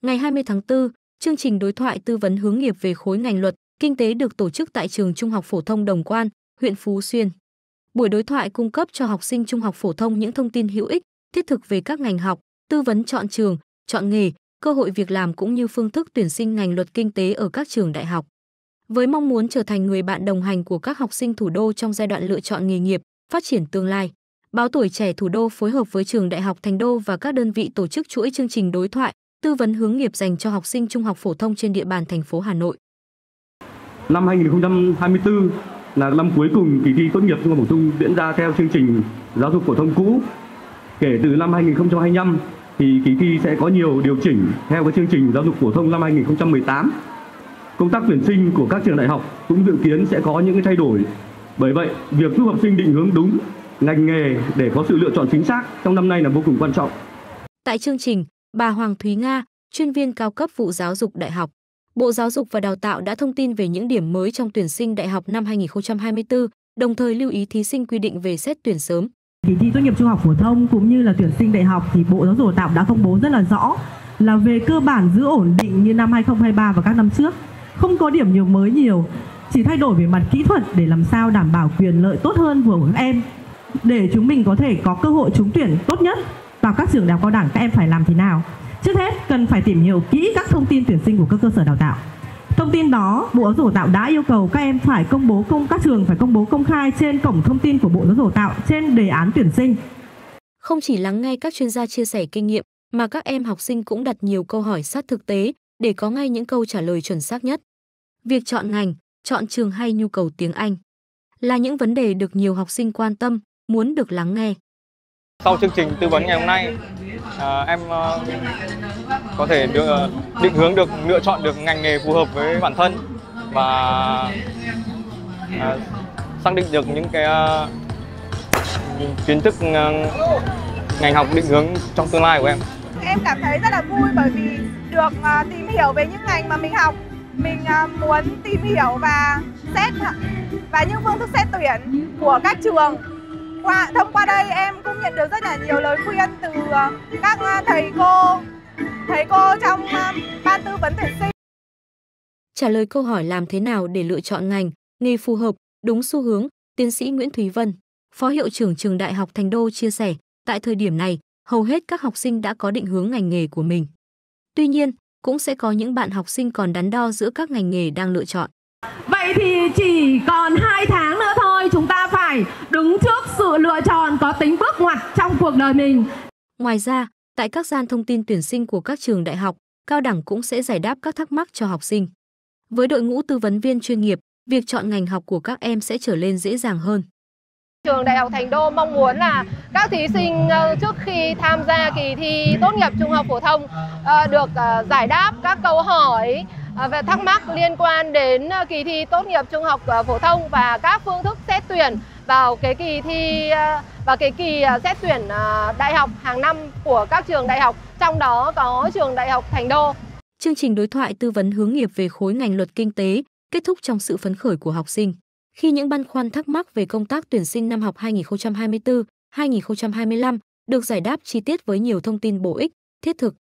Ngày 20 tháng 4, chương trình đối thoại tư vấn hướng nghiệp về khối ngành luật, kinh tế được tổ chức tại trường Trung học phổ thông Đồng Quan, huyện Phú Xuyên. Buổi đối thoại cung cấp cho học sinh trung học phổ thông những thông tin hữu ích, thiết thực về các ngành học, tư vấn chọn trường, chọn nghề, cơ hội việc làm cũng như phương thức tuyển sinh ngành luật kinh tế ở các trường đại học. Với mong muốn trở thành người bạn đồng hành của các học sinh thủ đô trong giai đoạn lựa chọn nghề nghiệp, phát triển tương lai, Báo Tuổi Trẻ Thủ đô phối hợp với Trường Đại học Thành đô và các đơn vị tổ chức chuỗi chương trình đối thoại, tư vấn hướng nghiệp dành cho học sinh trung học phổ thông trên địa bàn thành phố Hà Nội. Năm 2024 là năm cuối cùng kỳ thi tốt nghiệp trung học phổ thông diễn ra theo chương trình giáo dục phổ thông cũ. Kể từ năm 2025 thì kỳ thi sẽ có nhiều điều chỉnh theo cái chương trình giáo dục phổ thông năm 2018. Công tác tuyển sinh của các trường đại học cũng dự kiến sẽ có những cái thay đổi. Bởi vậy, việc giúp học sinh định hướng đúng ngành nghề để có sự lựa chọn chính xác trong năm nay là vô cùng quan trọng. Tại chương trình, bà Hoàng Thúy Nga, chuyên viên cao cấp vụ giáo dục đại học, Bộ Giáo dục và Đào tạo đã thông tin về những điểm mới trong tuyển sinh đại học năm 2024, đồng thời lưu ý thí sinh quy định về xét tuyển sớm. Kỳ thi tốt nghiệp trung học phổ thông cũng như là tuyển sinh đại học thì Bộ Giáo dục và Đào tạo đã công bố rất là rõ là về cơ bản giữ ổn định như năm 2023 và các năm trước. Không có điểm mới nhiều, chỉ thay đổi về mặt kỹ thuật để làm sao đảm bảo quyền lợi tốt hơn của các em. Để chúng mình có thể có cơ hội trúng tuyển tốt nhất vào các trường đại học cao đẳng, các em phải làm thế nào? Trước hết cần phải tìm hiểu kỹ các thông tin tuyển sinh của các cơ sở đào tạo. Thông tin đó, Bộ Giáo dục và Đào tạo đã yêu cầu các em phải các trường phải công bố công khai trên cổng thông tin của Bộ Giáo dục và Đào tạo trên đề án tuyển sinh. Không chỉ lắng nghe các chuyên gia chia sẻ kinh nghiệm, mà các em học sinh cũng đặt nhiều câu hỏi sát thực tế để có ngay những câu trả lời chuẩn xác nhất. Việc chọn ngành, chọn trường hay nhu cầu tiếng Anh là những vấn đề được nhiều học sinh quan tâm, muốn được lắng nghe. Sau chương trình tư vấn ngày hôm nay, em có thể định hướng được, lựa chọn được ngành nghề phù hợp với bản thân và xác định được những cái kiến thức ngành học định hướng trong tương lai của em. Em cảm thấy rất là vui bởi vì được tìm hiểu về những ngành mà mình học. Mình muốn tìm hiểu và những phương thức xét tuyển của các trường. Thông qua đây em cũng nhận được rất là nhiều lời khuyên từ các thầy cô trong ban tư vấn tuyển sinh. Trả lời câu hỏi làm thế nào để lựa chọn ngành, nghề phù hợp, đúng xu hướng, tiến sĩ Nguyễn Thúy Vân, Phó Hiệu trưởng Trường Đại học Thành đô chia sẻ, tại thời điểm này, hầu hết các học sinh đã có định hướng ngành nghề của mình. Tuy nhiên, cũng sẽ có những bạn học sinh còn đắn đo giữa các ngành nghề đang lựa chọn. Vậy thì chỉ còn 2 tháng nữa thôi, chúng ta phải đứng trước sự lựa chọn có tính bước ngoặt trong cuộc đời mình. Ngoài ra, tại các gian thông tin tuyển sinh của các trường đại học, cao đẳng cũng sẽ giải đáp các thắc mắc cho học sinh. Với đội ngũ tư vấn viên chuyên nghiệp, việc chọn ngành học của các em sẽ trở nên dễ dàng hơn. Trường Đại học Thành đô mong muốn là các thí sinh trước khi tham gia kỳ thi tốt nghiệp trung học phổ thông được giải đáp các câu hỏi về thắc mắc liên quan đến kỳ thi tốt nghiệp trung học phổ thông và các phương thức xét tuyển vào cái kỳ xét tuyển đại học hàng năm của các trường đại học, trong đó có Trường Đại học Thành đô. Chương trình đối thoại tư vấn hướng nghiệp về khối ngành luật kinh tế kết thúc trong sự phấn khởi của học sinh, khi những băn khoăn thắc mắc về công tác tuyển sinh năm học 2024-2025 được giải đáp chi tiết với nhiều thông tin bổ ích, thiết thực.